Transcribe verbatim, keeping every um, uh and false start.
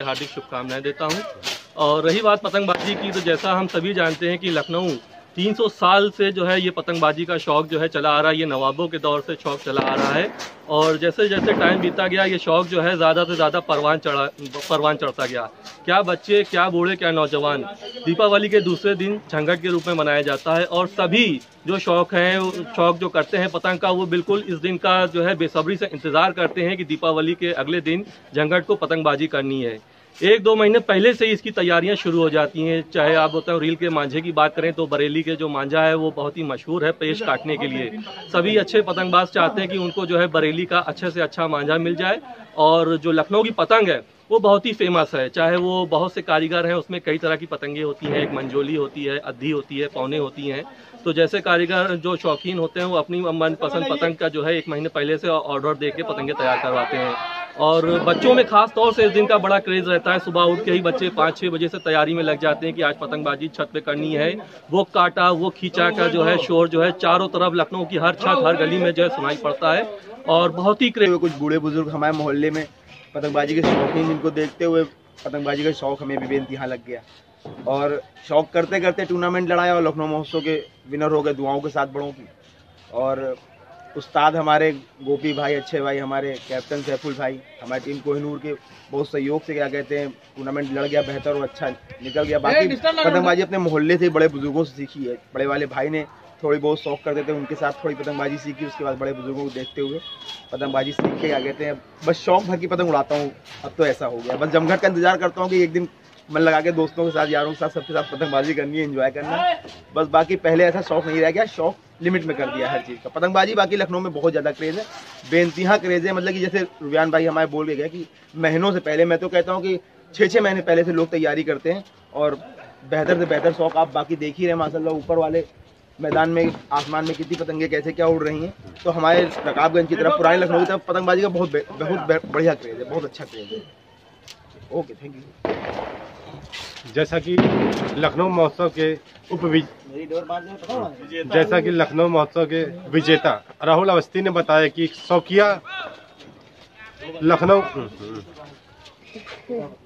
हार्दिक शुभकामनाएं देता हूं। और रही बात पतंगबाजी की, तो जैसा हम सभी जानते हैं कि लखनऊ तीन सौ साल से जो है ये पतंगबाजी का शौक जो है चला आ रहा है। ये नवाबों के दौर से शौक चला आ रहा है और जैसे जैसे टाइम बीता गया ये शौक जो है ज़्यादा से ज़्यादा परवान चढ़ा परवान चढ़ता गया। क्या बच्चे, क्या बूढ़े, क्या नौजवान, दीपावली के दूसरे दिन झंगट के रूप में मनाया जाता है और सभी जो शौक हैं शौक जो करते हैं पतंग का, वो बिल्कुल इस दिन का जो है बेसब्री से इंतज़ार करते हैं कि दीपावली के अगले दिन झंगट को पतंगबाजी करनी है। एक दो महीने पहले से इसकी तैयारियां शुरू हो जाती हैं। चाहे आप होता है रील के मांझे की बात करें तो बरेली के जो मांझा है वो बहुत ही मशहूर है पेश काटने के लिए। सभी अच्छे पतंगबाज चाहते हैं कि उनको जो है बरेली का अच्छे से अच्छा मांझा मिल जाए। और जो लखनऊ की पतंग है वो बहुत ही फेमस है। चाहे वो बहुत से कारीगर हैं, उसमें कई तरह की पतंगे होती हैं। एक मंजोली होती है, अद्धी होती है, पौने होती हैं। तो जैसे कारीगर जो शौकीन होते हैं वो अपनी मनपसंद पतंग का जो है एक महीने पहले से ऑर्डर दे के पतंगे तैयार करवाते हैं। और बच्चों में खास तौर से इस दिन का बड़ा क्रेज रहता है। सुबह उठ के ही बच्चे पाँच छः बजे से तैयारी में लग जाते हैं कि आज पतंगबाजी छत पे करनी है। वो काटा, वो खींचा का जो है शोर जो है चारों तरफ लखनऊ की हर छत, हर गली में जो है सुनाई पड़ता है और बहुत ही क्रेज। कुछ बूढ़े बुजुर्ग हमारे मोहल्ले में पतंगबाजी के शौकीन, जिनको देखते हुए पतंगबाजी का शौक हमें भी बेनतहा लग गया और शौक करते करते टूर्नामेंट लड़ाया और लखनऊ महोत्सव के विनर हो गए दुआओं के साथ बड़ों की। और उस्ताद हमारे गोपी भाई, अच्छे भाई, हमारे कैप्टन सैफुल भाई, हमारी टीम कोहिनूर के बहुत सहयोग से क्या कहते हैं टूर्नामेंट लड़ गया बेहतर और अच्छा निकल गया। बाकी पतंगबाजी अपने मोहल्ले से बड़े बुजुर्गों से सीखी है। बड़े वाले भाई ने थोड़ी बहुत शौक करते थे, उनके साथ थोड़ी पतंगबाजी सीखी। उसके बाद बड़े बुजुर्गों को देखते हुए पतंगबाजी सीख के क्या कहते हैं बस शौक भर की पतंग उड़ाता हूँ। अब तो ऐसा हो गया, बस जमघट का इंतजार करता हूँ कि एक दिन मन लगा के दोस्तों के साथ, यारों के साथ, सबके साथ पतंगबाजी करनी है, एंजॉय करना है बस। बाकी पहले ऐसा शौक नहीं रह गया, शौक लिमिट में कर दिया हर चीज़ का। पतंगबाजी बाकी लखनऊ में बहुत ज़्यादा क्रेज़ है, बेनतहा क्रेज़ है। मतलब कि जैसे रुबियान भाई हमारे बोल के गए कि महीनों से पहले, मैं तो कहता हूँ कि छः छः महीने पहले से लोग तैयारी करते हैं और बेहतर से बेहतर शौक आप बाकी देख ही रहे माशाल्लाह। ऊपर वाले मैदान में, आसमान में कितनी पतंगे कैसे क्या उड़ रही हैं। तो हमारे रकाबगंज की तरफ, पुराने लखनऊ की तरफ पतंगबाजी का बहुत बहुत बढ़िया क्रेज़ है, बहुत अच्छा क्रेज़ है। Okay, thank you. जैसा कि लखनऊ महोत्सव के उप जैसा कि लखनऊ महोत्सव के विजेता राहुल अवस्थी ने बताया कि शौकिया लखनऊ